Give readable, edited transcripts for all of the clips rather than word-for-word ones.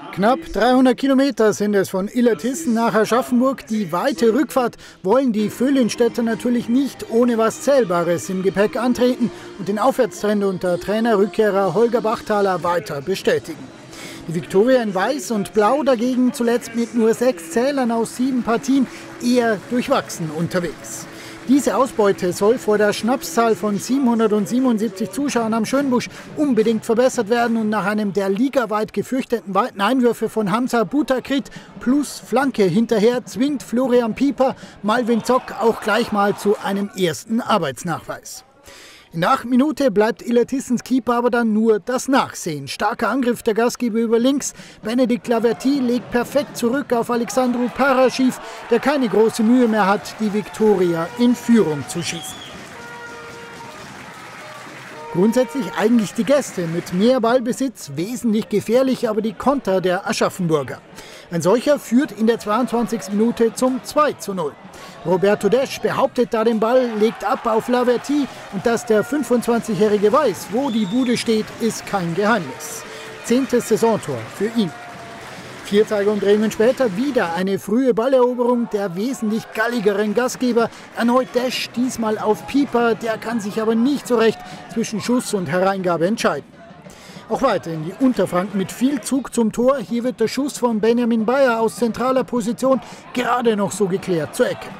Knapp 300 Kilometer sind es von Illertissen nach Aschaffenburg. Die weite Rückfahrt wollen die Vöhlenstädter natürlich nicht ohne was Zählbares im Gepäck antreten und den Aufwärtstrend unter Trainerrückkehrer Holger Bachtaler weiter bestätigen. Die Viktoria in Weiß und Blau dagegen zuletzt mit nur 6 Zählern aus 7 Partien eher durchwachsen unterwegs. Diese Ausbeute soll vor der Schnapszahl von 777 Zuschauern am Schönbusch unbedingt verbessert werden und nach einem der ligaweit gefürchteten weiten Einwürfe von Hamza Butakrit plus Flanke hinterher zwingt Florian Pieper Malwin Zock auch gleich mal zu einem ersten Arbeitsnachweis. In der 8. Minute bleibt Illertissens Keeper aber dann nur das Nachsehen. Starker Angriff der Gastgeber über links. Benedikt Laverty legt perfekt zurück auf Alexandru Paraschiv, der keine große Mühe mehr hat, die Viktoria in Führung zu schießen. Grundsätzlich eigentlich die Gäste mit mehr Ballbesitz, wesentlich gefährlich aber die Konter der Aschaffenburger. Ein solcher führt in der 22. Minute zum 2:0. Roberto Desch behauptet da den Ball, legt ab auf Laverty und dass der 25-Jährige weiß, wo die Bude steht, ist kein Geheimnis. 10. Saisontor für ihn. 4 Tage später wieder eine frühe Balleroberung der wesentlich galligeren Gastgeber. Erneut Desch, diesmal auf Pieper, der kann sich aber nicht so recht zwischen Schuss und Hereingabe entscheiden. Auch weiter in die Unterfranken mit viel Zug zum Tor. Hier wird der Schuss von Benjamin Bayer aus zentraler Position gerade noch so geklärt zur Ecke.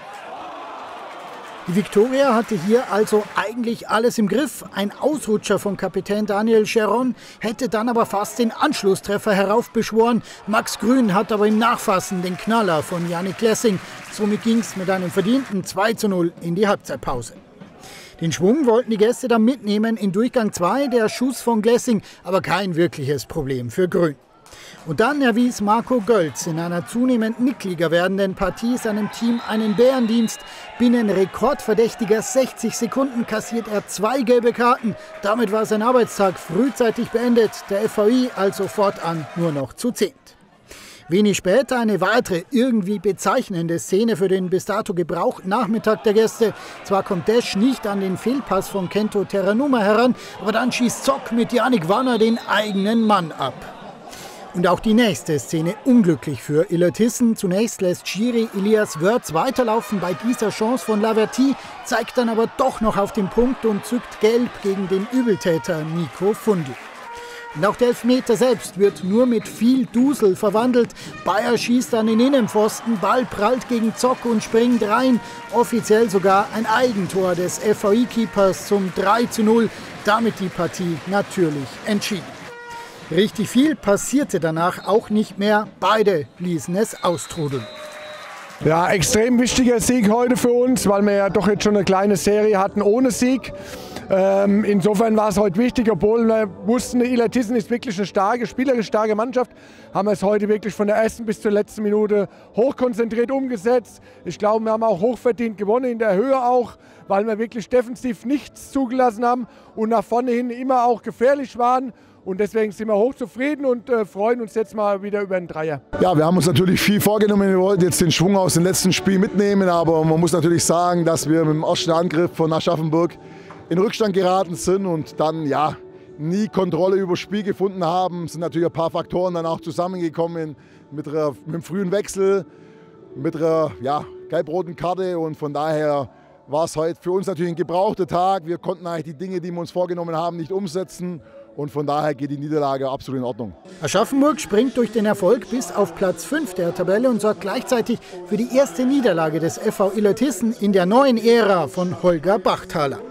Die Viktoria hatte hier also eigentlich alles im Griff. Ein Ausrutscher von Kapitän Daniel Cheron hätte dann aber fast den Anschlusstreffer heraufbeschworen. Max Grün hat aber im Nachfassen den Knaller von Yannick Lessing. Somit ging es mit einem verdienten 2:0 in die Halbzeitpause. Den Schwung wollten die Gäste dann mitnehmen in Durchgang 2, der Schuss von Glessing, aber kein wirkliches Problem für Grün. Und dann erwies Marco Gölz in einer zunehmend nickliger werdenden Partie seinem Team einen Bärendienst. Binnen rekordverdächtiger 60 Sekunden kassiert er 2 gelbe Karten. Damit war sein Arbeitstag frühzeitig beendet, der FVI also fortan nur noch zu 10. Wenig später eine weitere irgendwie bezeichnende Szene für den bis dato gebrauchten Nachmittag der Gäste. Zwar kommt Desch nicht an den Fehlpass von Kento Terranuma heran, aber dann schießt Zock mit Yannick Wanner den eigenen Mann ab. Und auch die nächste Szene unglücklich für Illertissen. Zunächst lässt Schiri Elias Wörth weiterlaufen bei dieser Chance von Laverty, zeigt dann aber doch noch auf den Punkt und zückt gelb gegen den Übeltäter Nico Fundl. Und auch der Elfmeter selbst wird nur mit viel Dusel verwandelt. Bayer schießt an den Innenpfosten, Ball prallt gegen Zock und springt rein. Offiziell sogar ein Eigentor des FVI-Keepers zum 3:0. Damit die Partie natürlich entschieden. Richtig viel passierte danach auch nicht mehr. Beide ließen es austrudeln. Ja, extrem wichtiger Sieg heute für uns, weil wir ja doch jetzt schon eine kleine Serie hatten ohne Sieg. Insofern war es heute wichtig, obwohl wir wussten, Illertissen ist wirklich eine starke, spielerisch starke Mannschaft, haben wir es heute wirklich von der ersten bis zur letzten Minute hochkonzentriert umgesetzt. Ich glaube, wir haben auch hochverdient gewonnen, in der Höhe auch, weil wir wirklich defensiv nichts zugelassen haben und nach vorne hin immer auch gefährlich waren. Und deswegen sind wir hochzufrieden und freuen uns jetzt mal wieder über einen Dreier. Ja, wir haben uns natürlich viel vorgenommen. Wir wollten jetzt den Schwung aus dem letzten Spiel mitnehmen. Aber man muss natürlich sagen, dass wir mit dem ersten Angriff von Aschaffenburg in Rückstand geraten sind und dann ja nie Kontrolle über das Spiel gefunden haben. Es sind natürlich ein paar Faktoren dann auch zusammengekommen mit einem frühen Wechsel, mit einer gelb-roten Karte. Und von daher war es heute für uns natürlich ein gebrauchter Tag. Wir konnten eigentlich die Dinge, die wir uns vorgenommen haben, nicht umsetzen. Und von daher geht die Niederlage absolut in Ordnung. Aschaffenburg springt durch den Erfolg bis auf Platz 5 der Tabelle und sorgt gleichzeitig für die erste Niederlage des FV Illertissen in der neuen Ära von Holger Bachtaler.